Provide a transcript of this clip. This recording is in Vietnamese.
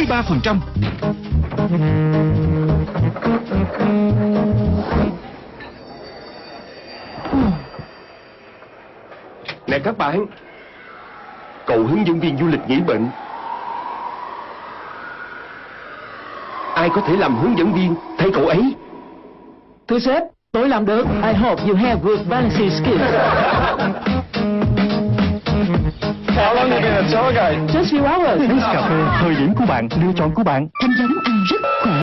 33%. Nè các bạn, cậu hướng dẫn viên du lịch nghỉ bệnh, ai có thể làm hướng dẫn viên thay cậu ấy? Thưa sếp, tôi làm được. I hope you have good balancing skills. How long have you been a tour guide? Just few hours. Cà phê, thời điểm của bạn, lựa chọn của bạn. Thanh giống